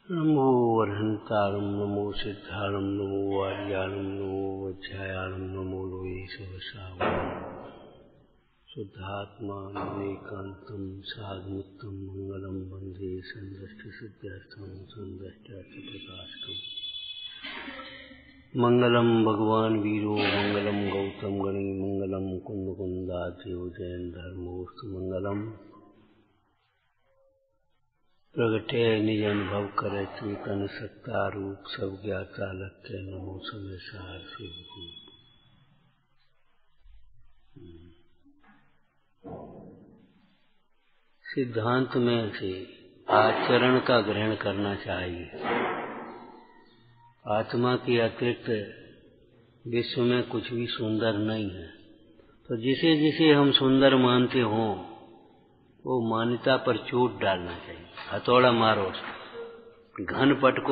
नमो अर्हन्तारं नमो सिद्धारं नमो आर्याणं नमो वज्रायाणं नमो लोये सहसावनं शुद्धात्मानमेकान्तं साधुमुक्तं मंगलं वन्दे सन्दष्टसिद्ध्यर्थं सन्दष्टार्थप्रकाशकम् मंगलम भगवान वीरो मंगलम गौतम गणी मंगलम कुंद कुंदादेव जैन धर्मोस्तु मंगलम प्रगटे निज अनुभव करे चेतन सत्ता रूप सब ज्ञाता लक्ष्य नमो समय सार शिव। सिद्धांत में से आचरण का ग्रहण करना चाहिए। आत्मा के अतिरिक्त विश्व में कुछ भी सुंदर नहीं है, तो जिसे जिसे हम सुंदर मानते हों वो मान्यता पर चोट डालना चाहिए। हथौड़ा मारो, घन पटको।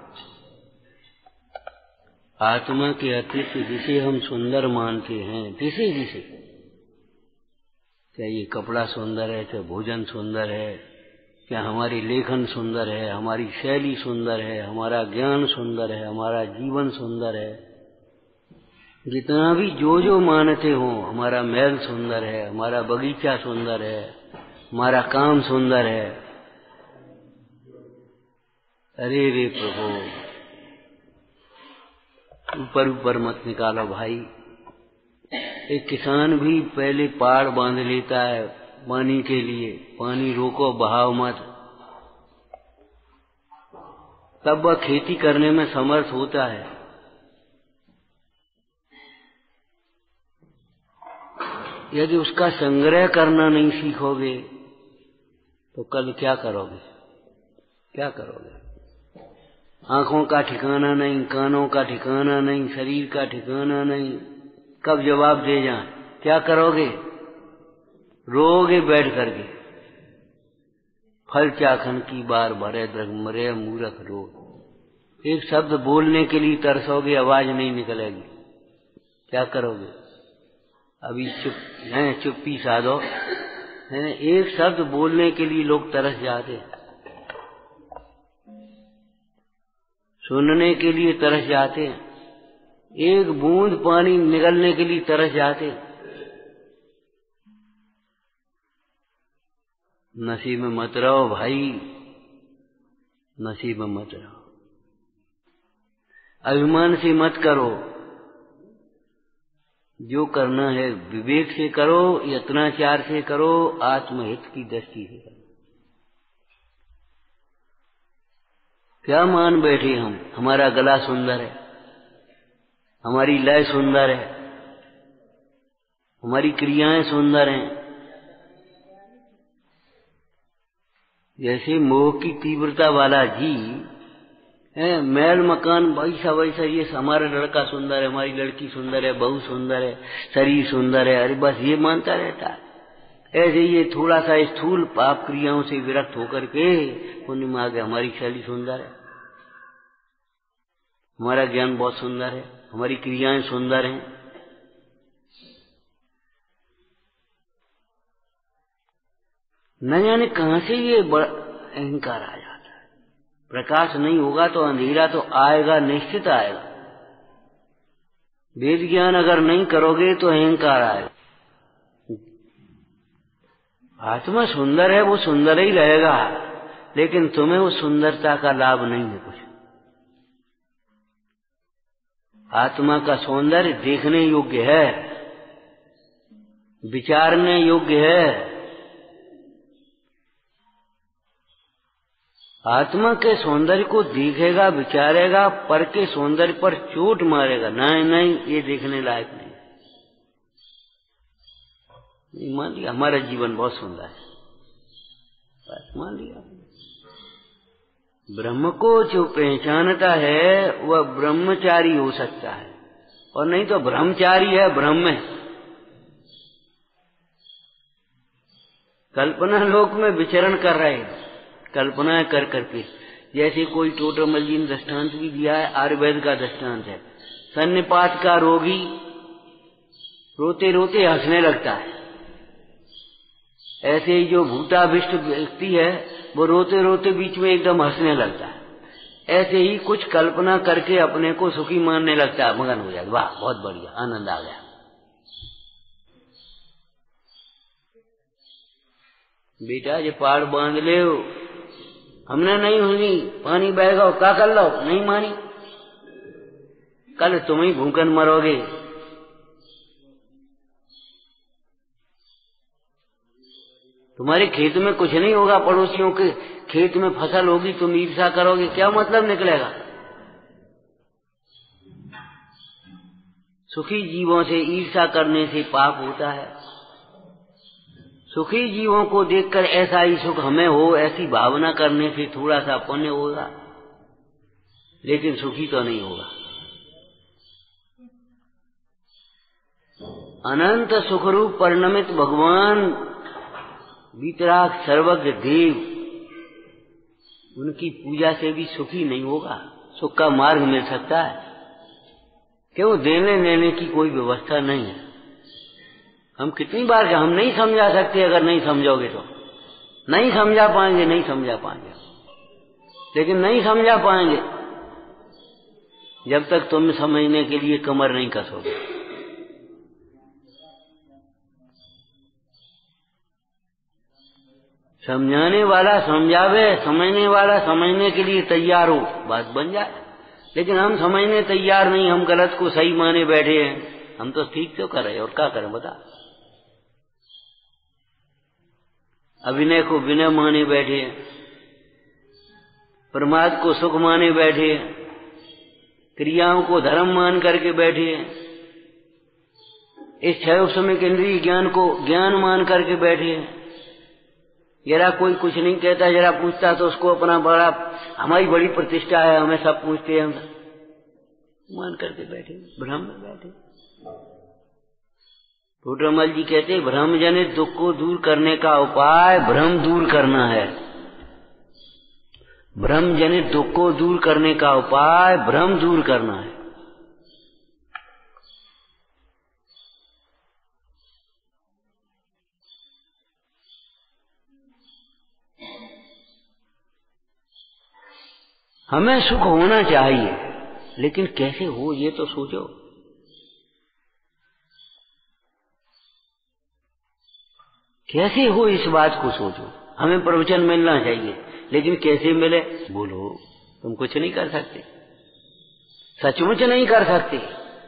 आत्मा के अतिरिक्त जिसे हम सुंदर मानते हैं, जिसे जिसे, चाहे ये कपड़ा सुंदर है, चाहे भोजन सुंदर है, क्या हमारी लेखन सुंदर है, हमारी शैली सुंदर है, हमारा ज्ञान सुंदर है, हमारा जीवन सुंदर है, जितना भी जो मानते हो, हमारा महल सुंदर है, हमारा बगीचा सुंदर है, हमारा काम सुंदर है। अरे रे प्रभु, ऊपर ऊपर मत निकालो भाई। एक किसान भी पहले पहाड़ बांध लेता है पानी के लिए, पानी रोको, बहाव मत, तब वह खेती करने में समर्थ होता है। यदि उसका संग्रह करना नहीं सीखोगे तो कल क्या करोगे? क्या करोगे? आंखों का ठिकाना नहीं, कानों का ठिकाना नहीं, शरीर का ठिकाना नहीं, कब जवाब दे जाए? क्या करोगे? रोगे बैठ करके। फल चाखन की बार भरे द्रग मरे मूर्ख रो। एक शब्द बोलने के लिए तरसोगे, आवाज नहीं निकलेगी। क्या करोगे? अभी चुप्पी साधो। एक शब्द बोलने के लिए लोग तरस जाते, सुनने के लिए तरस जाते, एक बूंद पानी निकलने के लिए तरस जाते। नसीब में मत रहो भाई, नसीब में मत रहो। अभिमान से मत करो। जो करना है विवेक से करो, यत्नाचार से करो, आत्महित की दृष्टि से करो। क्या मान बैठे हम? हमारा गला सुंदर है, हमारी लय सुंदर है, हमारी क्रियाएं सुंदर हैं। जैसे मोह की तीव्रता वाला जी है, महल मकान वैसा वैसा, ये हमारा लड़का सुंदर है, हमारी लड़की सुंदर है, बहू सुंदर है, शरीर सुंदर है, अरे बस ये मानता रहता है। ऐसे ये थोड़ा सा स्थूल पाप क्रियाओं से विरक्त होकर के पुण्य में आ गया। हमारी शैली सुंदर है, हमारा ज्ञान बहुत सुंदर है, हमारी क्रियाएं सुंदर हैं। न जाने कहां से ये अहंकार आ जाता है। प्रकाश नहीं होगा तो अंधेरा तो आएगा, निश्चित आएगा। वेद ज्ञान अगर नहीं करोगे तो अहंकार आएगा। आत्मा सुंदर है, वो सुंदर ही रहेगा, लेकिन तुम्हें उस सुंदरता का लाभ नहीं है कुछ। आत्मा का सौंदर्य देखने योग्य है, विचारने योग्य है। आत्मा के सौंदर्य को देखेगा, विचारेगा, पर के सौंदर्य पर चोट मारेगा, नहीं नहीं ये देखने लायक नहीं। मान लिया हमारा जीवन बहुत सुंदर है, बस मान लिया। ब्रह्म को जो पहचानता है वह ब्रह्मचारी हो सकता है, और नहीं तो ब्रह्मचारी है, ब्रह्म है। कल्पना लोक में विचरण कर रहे हैं, कल्पना कर करके। जैसे कोई टोटरमल ने दृष्टांत भी दिया है, आयुर्वेद का दृष्टांत है। सन्निपात का रोगी रोते रोते हंसने लगता है, ऐसे ही जो भूताभिष्ट व्यक्ति है वो रोते रोते बीच में एकदम हंसने लगता है। ऐसे ही कुछ कल्पना करके अपने को सुखी मानने लगता है, मगन हो जाता, वाह बहुत बढ़िया, आनंद आ गया। बेटा ये पहाड़ बांध ले, हमने नहीं हुई, पानी बहेगा क्या कर लो, नहीं मानी, कल तुम ही भूखन मरोगे। तुम्हारे खेत में कुछ नहीं होगा, पड़ोसियों के खेत में फसल होगी, तुम ईर्ष्या करोगे, क्या मतलब निकलेगा। सुखी जीवों से ईर्ष्या करने से पाप होता है। सुखी जीवों को देखकर ऐसा ही सुख हमें हो, ऐसी भावना करने से थोड़ा सा पुण्य होगा, लेकिन सुखी तो नहीं होगा। अनंत सुखरूप परिणमित भगवान वितराग सर्वज्ञ देव, उनकी पूजा से भी सुखी नहीं होगा। सुख का मार्ग मिल सकता है, क्यों? देने लेने की कोई व्यवस्था नहीं है। हम कितनी बार, हम नहीं समझा सकते, अगर नहीं समझोगे तो नहीं समझा पाएंगे, नहीं समझा पाएंगे, लेकिन नहीं समझा पाएंगे जब तक तुम समझने के लिए कमर नहीं कसोगे। समझाने वाला समझावे, समझने वाला समझने के लिए तैयार हो, बात बन जाए। लेकिन हम समझने तैयार नहीं, हम गलत को सही माने बैठे हैं। हम तो ठीक तो कर रहे, और क्या करें बता। अभिनय को विनय माने बैठे हैं, प्रमाद को सुख माने बैठे हैं, क्रियाओं को धर्म मान करके बैठे हैं, इस क्षय समय के इंद्रिय ज्ञान को ज्ञान मान करके बैठे हैं। जरा कोई कुछ नहीं कहता, जरा पूछता तो उसको अपना बड़ा, हमारी बड़ी प्रतिष्ठा है, हमें सब पूछते हैं, हम मान करके बैठे, भ्रम में बैठे। टोटरमल जी कहते, भ्रम जनित दुख को दूर करने का उपाय भ्रम दूर करना है। भ्रम जनित दुख को दूर करने का उपाय भ्रम दूर करना है। हमें सुख होना चाहिए, लेकिन कैसे हो ये तो सोचो। कैसे हो इस बात को सोचो। हमें प्रवचन मिलना चाहिए, लेकिन कैसे मिले बोलो। तुम कुछ नहीं कर सकते, सचमुच नहीं कर सकते।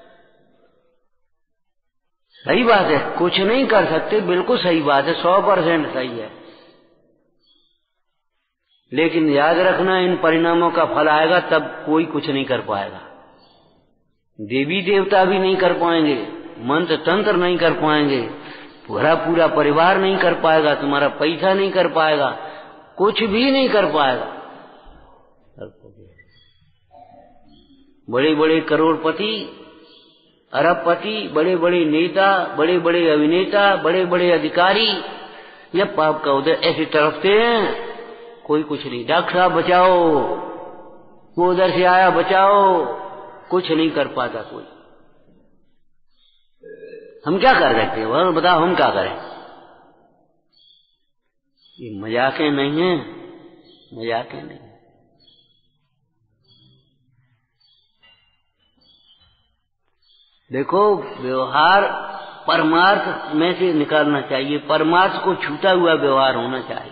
सही बात है, कुछ नहीं कर सकते, बिल्कुल सही बात है, 100% सही है। लेकिन याद रखना, इन परिणामों का फल आएगा तब कोई कुछ नहीं कर पाएगा। देवी देवता भी नहीं कर पाएंगे, मंत्र तंत्र नहीं कर पाएंगे, पूरा परिवार नहीं कर पाएगा, तुम्हारा पैसा नहीं कर पाएगा, कुछ भी नहीं कर पाएगा। बड़े बड़े करोड़पति, अरबपति, बड़े बड़े नेता, बड़े बड़े अभिनेता, बड़े बड़े अधिकारी, ये पाप का उदय ऐसी तरफते हैं, कोई कुछ नहीं। डॉक्टर साहब बचाओ, वो उधर से आया बचाओ, कुछ नहीं कर पाता कोई। हम क्या कर सकते हैं बताओ, हम क्या करें। ये मजाकें नहीं है, मजाकें नहीं। देखो, व्यवहार परमार्थ में से निकालना चाहिए, परमार्थ को छूता हुआ व्यवहार होना चाहिए।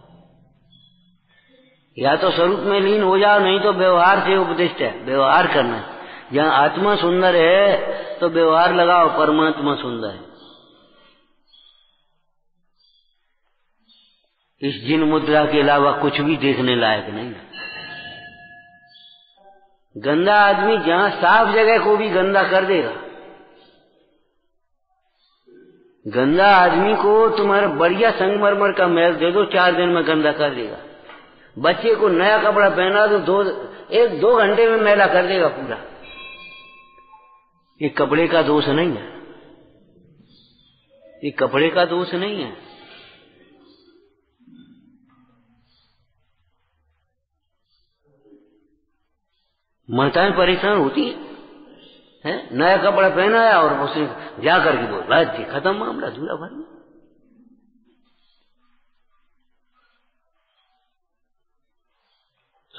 या तो स्वरूप में लीन हो जाओ, नहीं तो व्यवहार से उपदिष्ट है, व्यवहार करना है। जहाँ आत्मा सुंदर है तो व्यवहार लगाओ, परमात्मा सुंदर है। इस जिन मुद्रा के अलावा कुछ भी देखने लायक नहीं। गंदा आदमी जहाँ साफ जगह को भी गंदा कर देगा। गंदा आदमी को तुम्हारा बढ़िया संगमरमर का महल दे दो, 4 दिन में गंदा कर देगा। बच्चे को नया कपड़ा पहना दो, 1-2 घंटे में मैला कर देगा पूरा। ये कपड़े का दोष नहीं है, ये कपड़े का दोष नहीं है। माताएं परेशान होती है, नया कपड़ा पहनाया और उसे जा करके बोल बस जी खत्म मामला, दूल्हा भर में।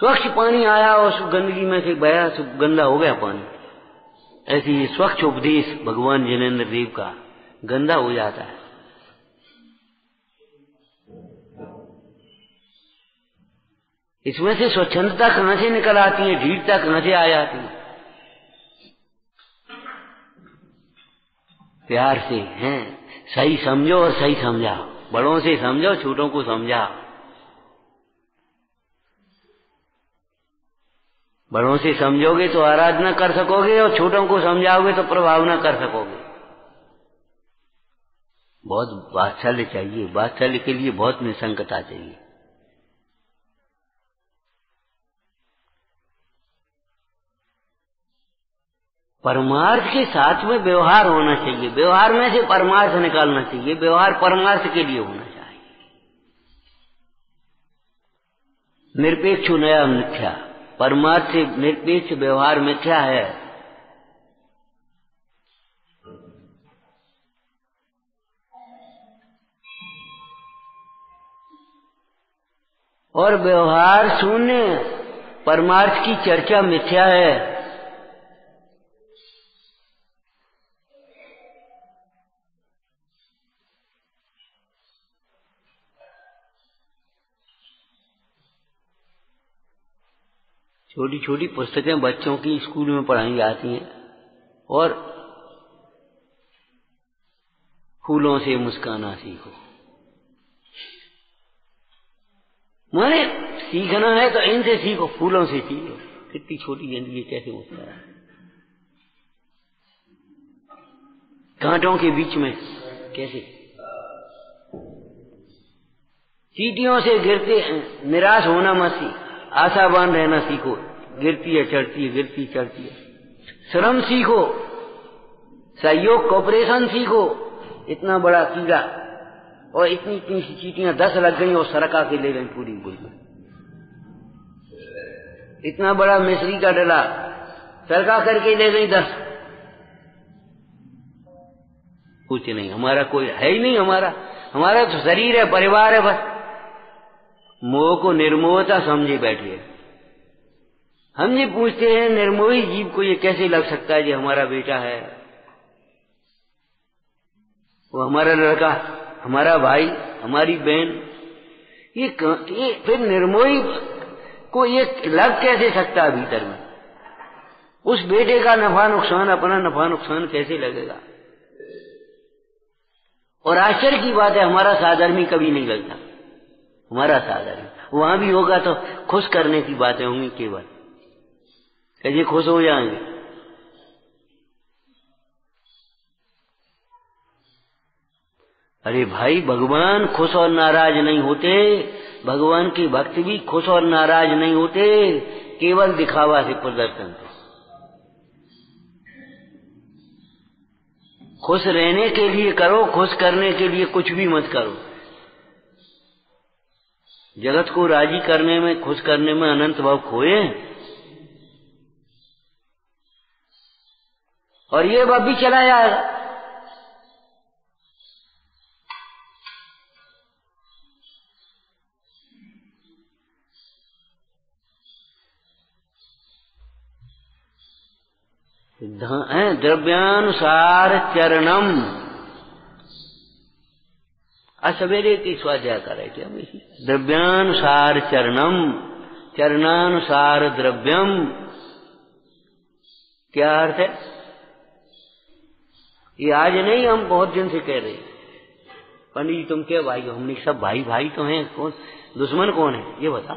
स्वच्छ पानी आया और उस गंदगी में से बया, गंदा हो गया पानी। ऐसे ही स्वच्छ उपदेश भगवान जिनेंद्र देव का गंदा हो जाता है। इसमें से स्वच्छंदता कहां से निकल आती है, ढीठता कहां से आ जाती है? प्यार से हैं, सही समझो और सही समझाओ। बड़ों से समझो, छोटों को समझाओ। बड़ों से समझोगे तो आराधना कर सकोगे और छोटों को समझाओगे तो प्रभाव न कर सकोगे। बहुत वात्सल्य चाहिए, वात्सल्य के लिए बहुत निसंकता चाहिए। परमार्थ के साथ में व्यवहार होना चाहिए, व्यवहार में से परमार्थ निकालना चाहिए, व्यवहार परमार्थ के लिए होना चाहिए। निरपेक्ष नया मिथ्या, परमार्थ से निरपेक्ष व्यवहार मिथ्या है। और व्यवहार शून्य परमार्थ की चर्चा मिथ्या है। छोटी छोटी पुस्तकें बच्चों की स्कूल में पढ़ाई जाती हैं और फूलों से मुस्काना सीखो। माने सीखना है तो इनसे सीखो, फूलों से सीखो। कितनी छोटी जिंदगी कैसे मुस्कुरा, कांटों के बीच में कैसे, चींटियों से गिरते निराश होना मत सीख, आशावान रहना सीखो। गिरती है चढ़ती है, गिरती चढ़ती है। श्रम सीखो, सहयोग कोऑपरेशन सीखो। इतना बड़ा कीड़ा और इतनी इतनी सी चींटियां 10 लग गई और सरका के ले गई पूरी गुल। इतना बड़ा मिस्री का डला सरका करके ले गई 10। कुछ नहीं, हमारा कोई है ही नहीं। हमारा तो शरीर है, परिवार है बस। मोह को निर्मोहता समझे बैठे। हम ये पूछते हैं निर्मोही जीव को ये कैसे लग सकता है कि हमारा बेटा है, वो हमारा लड़का, हमारा भाई, हमारी बहन। ये फिर निर्मोही को ये लग कैसे सकता है भीतर में? उस बेटे का नफा नुकसान, अपना नफा नुकसान कैसे लगेगा? और आश्चर्य की बात है, हमारा साधर्मी कभी नहीं लगता। हमारा साधर्मी वहां भी होगा तो खुश करने की बातें होंगी केवल, कैसे खुश हो जाएंगे। अरे भाई, भगवान खुश और नाराज नहीं होते। भगवान के भक्त भी खुश और नाराज नहीं होते, केवल दिखावा से, प्रदर्शन से। खुश रहने के लिए करो, खुश करने के लिए कुछ भी मत करो। जगत को राजी करने में, खुश करने में अनंत भाव खोए और ये वह भी चला जाएगा। द्रव्यानुसार चरणम। आज सवेरे की स्वाध्याय कर रहे थे हम इसी। द्रव्यानुसार चरणम, चरणानुसार द्रव्यम। क्या अर्थ है? ये आज नहीं, हम बहुत दिन से कह रहे हैं। पंडित जी तुम क्या भाई हो? हमने सब भाई भाई तो हैं, कौन दुश्मन कौन है ये बता।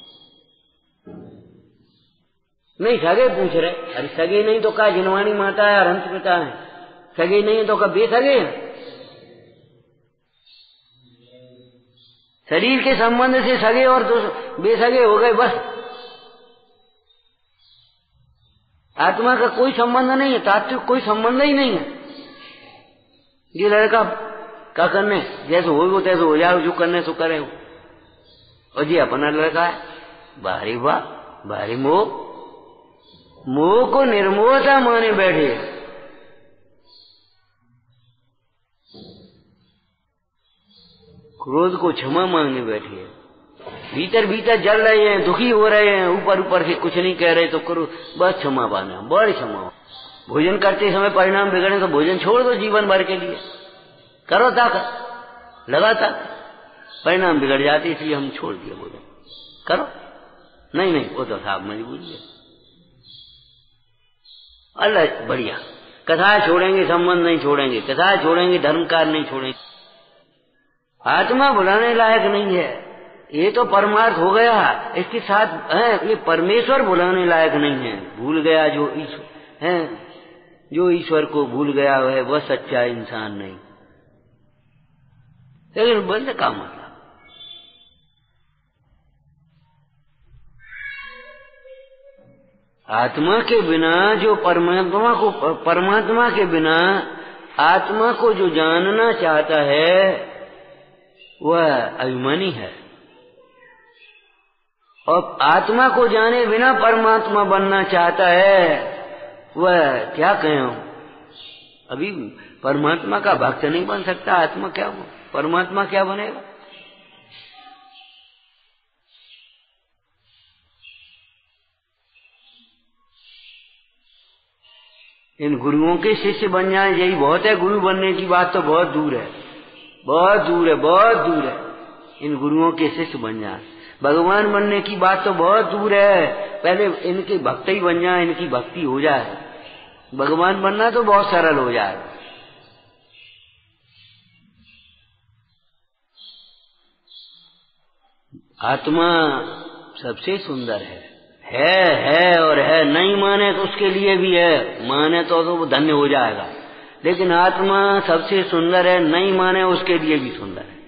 नहीं, सगे पूछ रहे। अरे सगे नहीं तो का जिनवाणी माता है और हंस पिता है। सगे नहीं तो का बेसगे है। शरीर के संबंध से सगे और बेसगे हो गए बस। आत्मा का कोई संबंध नहीं है, तात्विक कोई संबंध ही नहीं है। ये लड़का क्या करने, जैसे हो वो तैसे हो जाओ, जो करने सो करे। और ये अपना लड़का है। बाहरी वाह, बाहरी मोह, मोह को निर्मोहता माने बैठे। क्रोध को क्षमा मांगने बैठे। भीतर भीतर जल रहे हैं, दुखी हो रहे हैं, ऊपर ऊपर से कुछ नहीं कह रहे तो करो, बस क्षमा पाना, बड़ी क्षमा। भोजन करते समय परिणाम बिगड़े तो भोजन छोड़ दो जीवन भर के लिए, करो ताकत, लगातार परिणाम बिगड़ जाते, इसलिए हम छोड़ दिए भोजन। करो नहीं नहीं, वो तो साहब मजबूरी है। अल्लाह बढ़िया, कथाएं छोड़ेंगे, संबंध नहीं छोड़ेंगे, कथाएं छोड़ेंगे, धर्म कार्य नहीं छोड़ेंगे। आत्मा बुलाने लायक नहीं है, ये तो परमार्थ हो गया, इसके साथ है ये परमेश्वर बुलाने लायक नहीं है। भूल गया जो ईश्वर है, जो ईश्वर को भूल गया है वह सच्चा इंसान नहीं। लेकिन बंद का मतलब आत्मा के बिना जो परमात्मा के बिना आत्मा को जो जानना चाहता है वह अभिमानी है, और आत्मा को जाने बिना परमात्मा बनना चाहता है वह क्या कहें, अभी परमात्मा का भक्त नहीं बन सकता। आत्मा क्या, परमात्मा क्या बनेगा? इन गुरुओं के शिष्य बन जाए यही बहुत है। गुरु बनने की बात तो बहुत दूर है, बहुत दूर है, बहुत दूर है। इन गुरुओं के शिष्य बन जाए, भगवान बनने की बात तो बहुत दूर है। पहले इनके भक्त ही बन जाए, इनकी भक्ति हो जाए, भगवान बनना तो बहुत सरल हो जाए। आत्मा सबसे सुंदर है और है। नहीं माने तो उसके लिए भी है, माने तो वो धन्य हो जाएगा। लेकिन आत्मा सबसे सुंदर है, नहीं माने उसके लिए भी सुंदर है।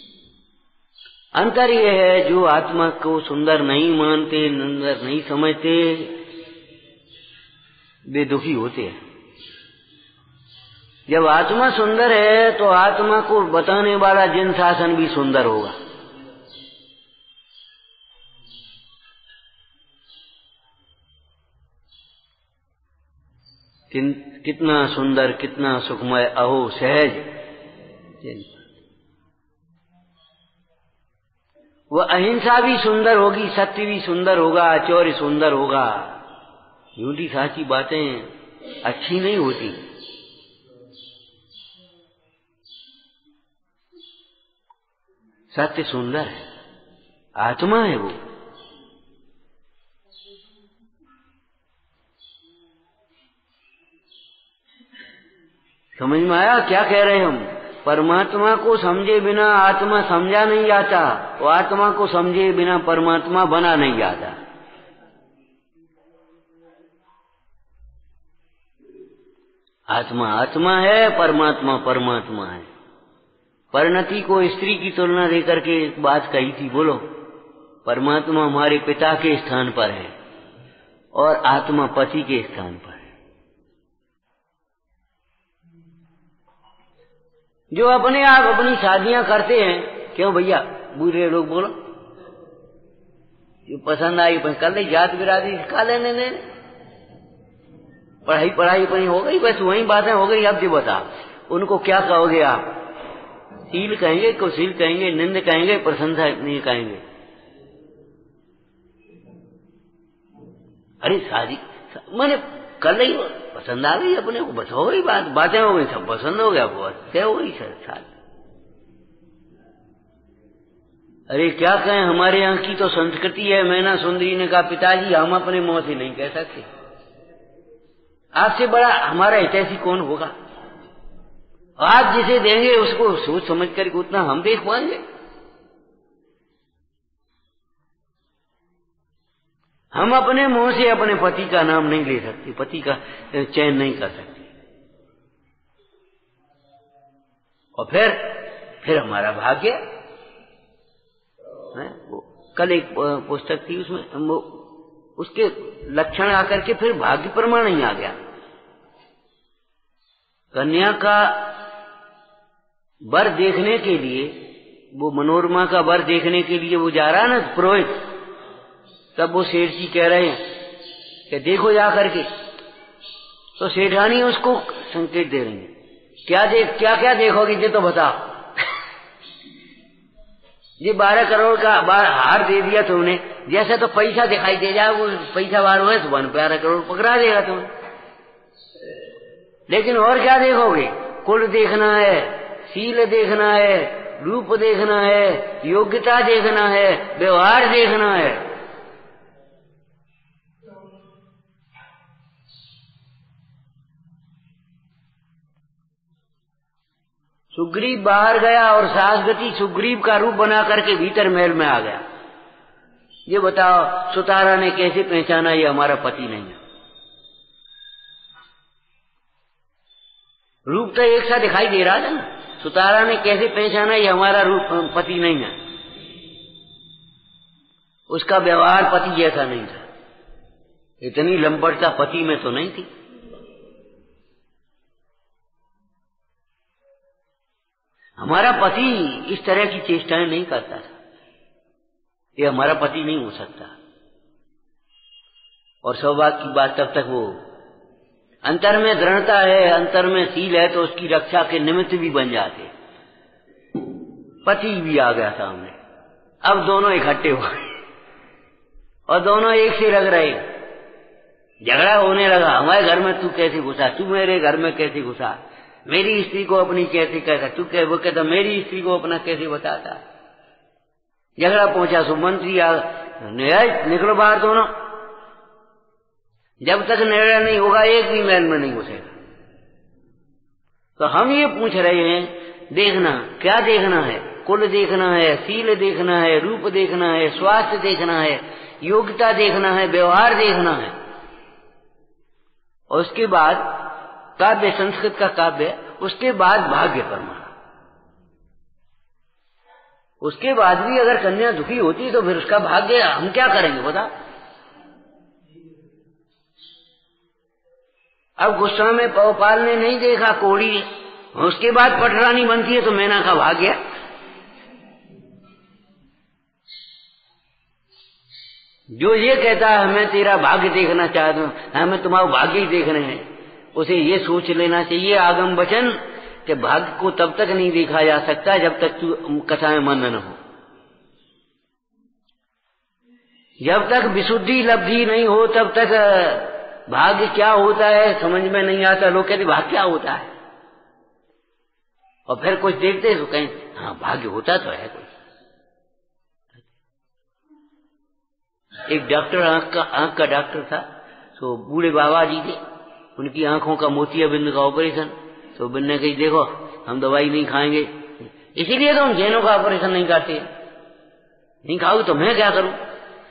अंतर ये है, जो आत्मा को सुंदर नहीं मानते, सुंदर नहीं समझते, वे दुखी होते हैं। जब आत्मा सुंदर है तो आत्मा को बताने वाला जिन शासन भी सुंदर होगा। कितना सुंदर, कितना सुखमय, अहो सहज। वह अहिंसा भी सुंदर होगी, सत्य भी सुंदर होगा, चौर्य सुंदर होगा। झूठी साची बातें अच्छी नहीं होती। सत्य सुंदर है, आत्मा है वो। समझ में आया क्या कह रहे हैं हम? परमात्मा को समझे बिना आत्मा समझा नहीं जाता, और आत्मा को समझे बिना परमात्मा बना नहीं जाता। आत्मा आत्मा है, परमात्मा परमात्मा है। परिणति को स्त्री की तुलना देकर के एक बात कही थी, बोलो। परमात्मा हमारे पिता के स्थान पर है और आत्मा पति के स्थान पर है। जो अपने आप अपनी शादियां करते हैं, क्यों भैया बूढ़े लोग बोलो, जो पसंद आई कर ले, जात बिरादरी सिखा लेने ने, पढ़ाई अपनी हो गई, बस वही बातें हो गई। अब जो बता उनको क्या कहोगे आप? शील कहेंगे, कुशील कहेंगे, निंद कहेंगे, प्रशंसा नहीं कहेंगे। अरे शादी मैंने कर ली, पसंद आ गई अपने को, बस हो गई बात, बातें हो गई, सब पसंद हो गया, बस क्या हो गई सर शादी। अरे क्या कहें, हमारे यहाँ की तो संस्कृति है। मैना सुंदरी ने कहा, पिताजी हम अपने मुंह से नहीं कह सकते, आपसे बड़ा हमारा हितैषी कौन होगा? आप जिसे देंगे उसको सोच समझ कर उतना हम देख पाएंगे। हम अपने मुंह से अपने पति का नाम नहीं ले सकते, पति का चयन नहीं कर सकते। और फिर हमारा भाग्य है। वो कल एक पुस्तक थी, उसमें वो उसके लक्षण आकर के फिर भाग्य प्रमाण ही आ गया। कन्या का वर देखने के लिए, वो मनोरमा का वर देखने के लिए वो जा रहा है ना पुरोहित, तब वो सेठ जी कह रहे हैं कि देखो जा करके, तो सेठानी उसको संकेत दे रही है, क्या क्या देखोगी ये तो बता। ये 12 करोड़ का हार दे दिया तुमने, जैसे तो पैसा दिखाई दे जाए, वो पैसा बार हुए तो 12 करोड़ पकड़ा देगा तुम। लेकिन और क्या देखोगे? कुल देखना है, सील देखना है, रूप देखना है, योग्यता देखना है, व्यवहार देखना है। सुग्रीव बाहर गया और सासगति सुग्रीव का रूप बना करके भीतर महल में आ गया। ये बताओ सुतारा ने कैसे पहचाना ये हमारा पति नहीं है? रूप तो एक सा दिखाई दे रहा था ना, सुतारा ने कैसे पहचाना ये हमारा रूप पति नहीं है? उसका व्यवहार पति जैसा नहीं था, इतनी लंबड़ता पति में तो नहीं थी। हमारा पति इस तरह की चेष्टाएं नहीं करता था, ये हमारा पति नहीं हो सकता। और सौभाग्य की बात, तब तक वो अंतर में दृढ़ता है, अंतर में सील है, तो उसकी रक्षा के निमित्त भी बन जाते। पति भी आ गया सामने, अब दोनों इकट्ठे हो गए और दोनों एक से लग रहे, झगड़ा होने लगा। हमारे घर में तू कैसे घुसा, तू मेरे घर में कैसे घुसा, मेरी स्त्री को अपनी कैसे कहता, तू कह वो कहता मेरी स्त्री को अपना कैसे बताता। झगड़ा पहुंचा सुमंत्री आ, निकलो बाहर दोनों, जब तक निर्णय नहीं होगा एक भी महल में नहीं घुसेगा। तो हम ये पूछ रहे हैं, देखना क्या देखना है? कुल देखना है, सील देखना है, रूप देखना है, स्वास्थ्य देखना है, योग्यता देखना है, व्यवहार देखना है। और उसके बाद काव्य, संस्कृत का काव्य, उसके बाद भाग्य प्रमाण। उसके बाद भी अगर कन्या दुखी होती तो फिर उसका भाग्य हम क्या करेंगे बता? अब गुस्सा में पौपाल ने नहीं देखा कोड़ी ने, उसके बाद पटरानी बनती है तो मैना का भाग्य। जो ये कहता है मैं तेरा भाग्य देखना चाहता हूं, हमें तुम्हारा भाग्य ही देख रहे हैं, उसे ये सोच लेना चाहिए आगम वचन कि भाग्य को तब तक नहीं देखा जा सकता जब तक तू कथा में मन न हो। जब तक विशुद्धि लब्धि नहीं हो तब तक भाग्य क्या होता है समझ में नहीं आता। लोग कहते भाग्य क्या होता है, और फिर कुछ देखते तो कहें हाँ भाग्य होता तो है कुछ। एक डॉक्टर, आंख का डॉक्टर था, तो बूढ़े बाबा जी थे, उनकी आंखों का मोतियाबिंद का ऑपरेशन। तो बिन्ने कही देखो हम दवाई नहीं खाएंगे, इसीलिए तो हम जैनों का ऑपरेशन नहीं करते, नहीं खाओगे तो मैं क्या करूं।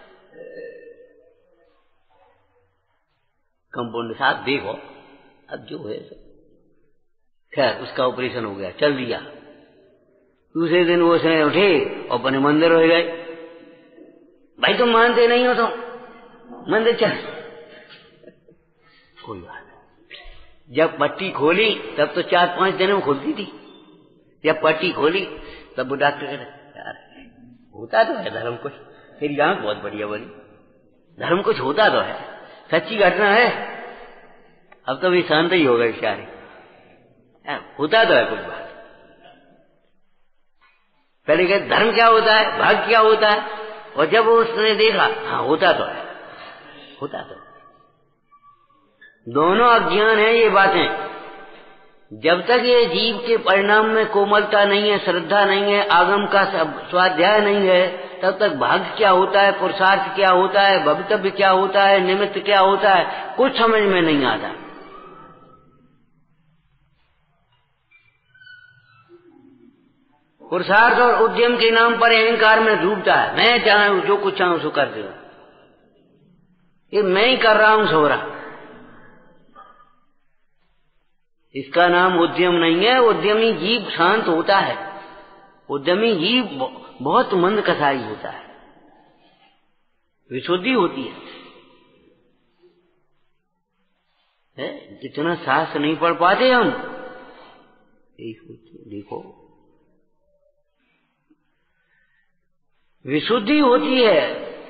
कंपाउंडर साहब देखो अब जो है, खैर उसका ऑपरेशन हो गया, चल दिया। दूसरे दिन वो उसने उठे और अपने मंदिर हो गए। भाई तुम मानते नहीं हो तो मंदिर चल, कोई बात नहीं। जब पट्टी खोली तब तो 4-5 दिन में खुलती थी, जब पट्टी खोली तब वो डॉक्टर कहते यार होता तो है धर्म कुछ, तेरी आंख बहुत बढ़िया बनी, धर्म कुछ होता तो है, सच्ची घटना है। अब तो भी शांत ही हो गए बेचारे, होता तो है कुछ बात। पहले कहते धर्म क्या होता है, भाग्य क्या होता है, और जब उसने देखा हाँ होता तो है, होता तो है। दोनों अज्ञान है ये बातें। जब तक ये जीव के परिणाम में कोमलता नहीं है, श्रद्धा नहीं है, आगम का स्वाध्याय नहीं है, तब तक भाग्य क्या होता है, पुरुषार्थ क्या होता है, भवितव्य क्या होता है, निमित्त क्या होता है, कुछ समझ में नहीं आता। पुरुषार्थ और उद्यम के नाम पर अहंकार में डूबता है, मैं चाहूं जो कुछ चाहूं सो कर दे, ये मैं ही कर रहा हूं सो रहा। इसका नाम उद्यम नहीं है। उद्यमी जीव शांत होता है, उद्यमी जीव बहुत मंद कसाई होता है, विशुद्धि होती है? इतना शास्त्र नहीं पढ़ पाते हम। देखो विशुद्धि होती है,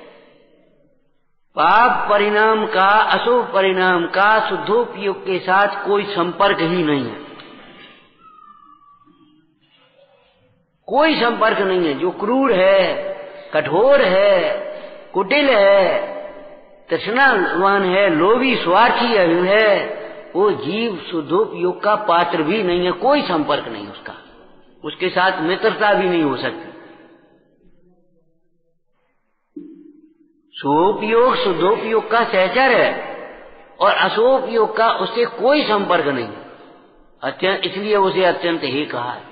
पाप परिणाम का, अशुभ परिणाम का शुद्धोपयोग के साथ कोई संपर्क ही नहीं है, कोई संपर्क नहीं है। जो क्रूर है, कठोर है, कुटिल है, तृष्णावान है, लोभी स्वार्थी है, वो जीव शुद्धोपयोग का पात्र भी नहीं है। कोई संपर्क नहीं उसका, उसके साथ मित्रता भी नहीं हो सकती। शुभोपयोग शुद्धोपयोग का सहचर है और अशुभोपयोग का उससे कोई संपर्क नहीं। अत्यंत, इसलिए उसे अत्यंत ही कहा है।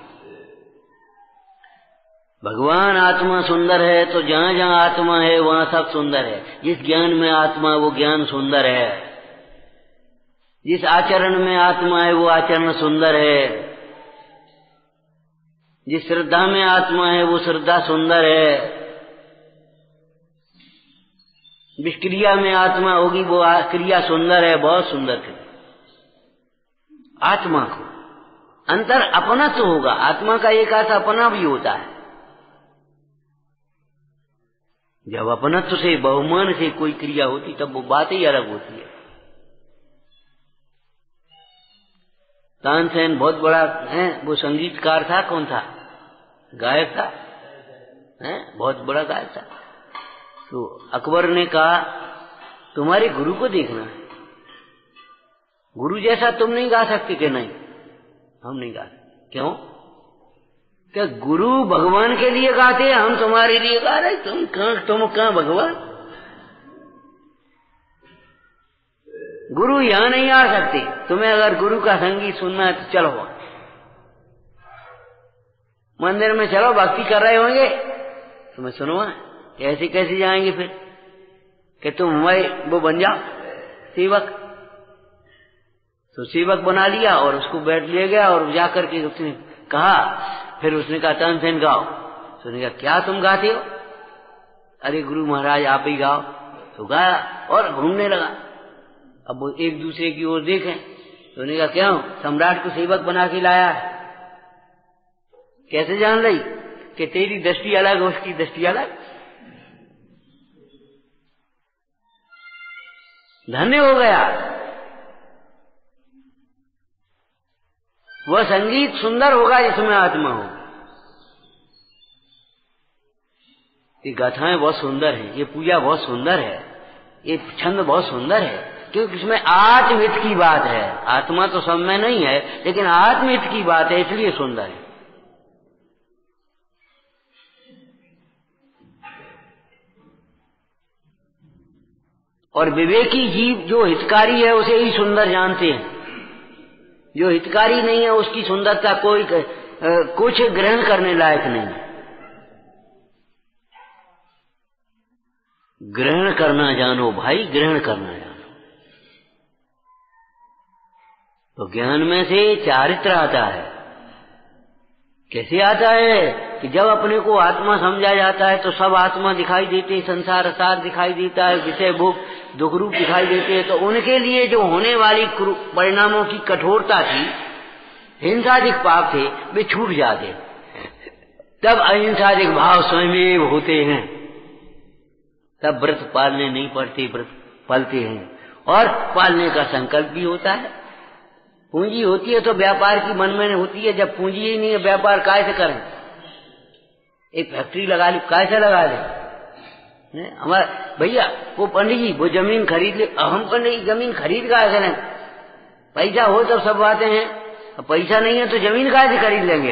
भगवान आत्मा सुंदर है तो जहां जहां आत्मा है वहां सब सुंदर है। जिस ज्ञान में आत्मा वो ज्ञान सुंदर है, जिस आचरण में आत्मा है वो आचरण सुंदर है, जिस श्रद्धा में आत्मा है वो श्रद्धा सुंदर है, जिस क्रिया में आत्मा होगी वो क्रिया सुंदर है, बहुत सुंदर क्रिया। आत्मा को अंतर अपना तो होगा। आत्मा का एक अर्थ अपना भी होता है। जब अपनत्व से बहुमान से कोई क्रिया होती तब वो बात ही अलग होती है। तानसेन बहुत बड़ा है, वो संगीतकार था, कौन था, गायक था, बहुत बड़ा गायक था। तो अकबर ने कहा तुम्हारे गुरु को देखना है, गुरु जैसा तुम नहीं गा सकते। कि नहीं, हम नहीं गा सकते। क्यों? क्या गुरु भगवान के लिए गाते हैं, हम तुम्हारे लिए गा रहे। तुम कहां भगवान? गुरु यहां नहीं आ सकते। तुम्हें अगर गुरु का संगीत सुनना है तो चलो मंदिर में, चलो भक्ति कर रहे होंगे, तुम्हें सुनो। ऐसे कैसे जाएंगे फिर कि तुम हमारे वो बन जाओ सेवक? तो सेवक बना लिया और उसको बैठ ले गया और जाकर के उसने कहा, फिर उसने कहा तानसेन गाओ। तो उसने कहा क्या तुम गाते हो? अरे गुरु महाराज आप ही गाओ। तो गाया और घूमने लगा। अब वो एक दूसरे की ओर देखें तो उन्होंने कहा क्यों, सम्राट को सेवक बना के लाया है, कैसे जान रही कि तेरी दृष्टि अलग है उसकी दृष्टि अलग? धन्य हो गया। वह संगीत सुंदर होगा जिसमें आत्मा हो। ये गाथाएं बहुत सुंदर हैं, ये पूजा बहुत सुंदर है, ये छंद बहुत सुंदर है, क्योंकि इसमें आत्महित की बात है। आत्मा तो सब में नहीं है, लेकिन आत्महित की बात है, इसलिए सुंदर है। और विवेकी जीव जो हितकारी है उसे ही सुंदर जानते हैं। जो हितकारी नहीं है उसकी सुंदरता कोई कुछ ग्रहण करने लायक नहीं। ग्रहण करना जानो भाई, ग्रहण करना जानो। तो ज्ञान में से चारित्र आता है। कैसे आता है कि जब अपने को आत्मा समझा जाता है तो सब आत्मा दिखाई देते हैं, संसार सार दिखाई देता है, विषय भोग दुख रूप दिखाई देते हैं। तो उनके लिए जो होने वाली परिणामों की कठोरता थी, हिंसादिक पाप थे, वे छूट जाते। तब अहिंसादिक भाव स्वयं होते हैं। तब व्रत पालने नहीं पड़ते, व्रत पालते हैं और पालने का संकल्प भी होता है। पूंजी होती है तो व्यापार की मन में होती है। जब पूंजी ही नहीं है, व्यापार कैसे करें? एक फैक्ट्री लगा ली, कैसे लगा ले? हमारे भैया वो पंडित जी वो जमीन खरीद ले, हम पंडित जमीन खरीद का करें? पैसा हो तब सब बातें हैं, पैसा नहीं है तो जमीन कैसे खरीद लेंगे?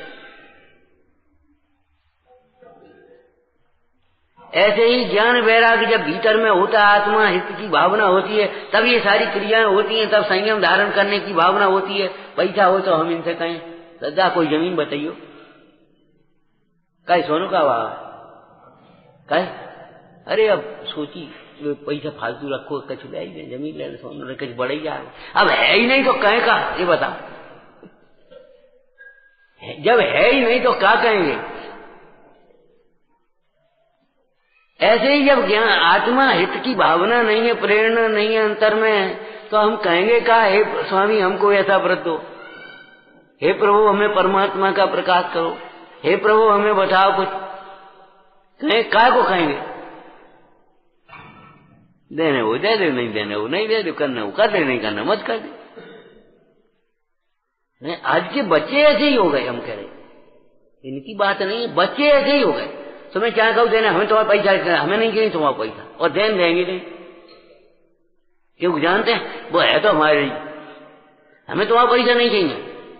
ऐसे ही ज्ञान वैराग्य जब भीतर में होता है, आत्मा हित की भावना होती है, तब ये सारी क्रियाएं होती हैं, तब संयम धारण करने की भावना होती है। पैसा हो तो हम इनसे कहें दादा कोई जमीन बताइयो, कहीं सोनू का भाव कहीं, अरे अब सोची पैसा फालतू रखो, कछ ले ही जमीन ले सोनू कछ बढ़ ही जा, अब है ही नहीं तो कहें का, ये बता। जब है ही नहीं तो क्या कहेंगे? ऐसे ही जब ज्ञान आत्मा हित की भावना नहीं है, प्रेरणा नहीं है अंतर में, तो हम कहेंगे का हे स्वामी हमको ऐसा व्रत दो, हे प्रभु हमें परमात्मा का प्रकाश करो, हे प्रभु हमें बताओ कुछ। कहें काय को कहेंगे? देने वो दे दे, नहीं देने वो नहीं दे दे, करना वो कर दे, नहीं करना मत कर दे। आज के बच्चे ऐसे ही हो गए। हम कह रहे इनकी बात नहीं है, बच्चे ऐसे ही हो गए। तुम्हें क्या कहूँ देना, हमें तुम्हारा पैसा, हमें नहीं चाहिए तुम्हारा पैसा, और देन देंगे नहीं, क्योंकि जानते हैं वो है तो हमारे लिए, हमें तुम्हारा पैसा नहीं चाहिए।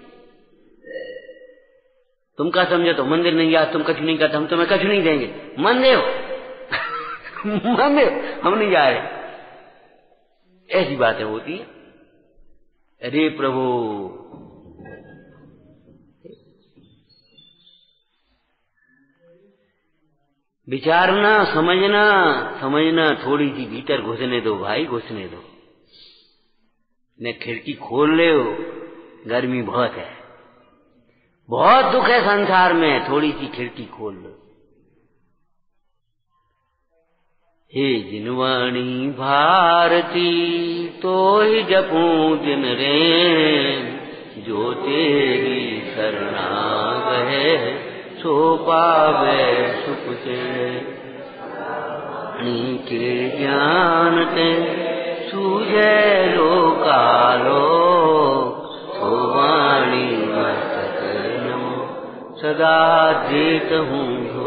तुम क्या समझो तो मंदिर नहीं जा, तुम कछु नहीं करते, हम तुम्हें कछु नहीं देंगे, मन दे मन दे, हम नहीं जा रहे। ऐसी बातें होती है। अरे प्रभु, विचारना, समझना, समझना, थोड़ी सी भीतर घुसने दो भाई, घुसने दो। न खिड़की खोल ले हो, गर्मी बहुत है, बहुत दुख है संसार में, थोड़ी सी खिड़की खोल लो। हे जिनवाणी भारती तो ही जपूं दिन रैन, जो तेरी शरणा गए सो पावे सुख से। वाणी के ज्ञान ते सूझे लोकालो, सो वाणी मस्तक नमो सदा देत हूँ।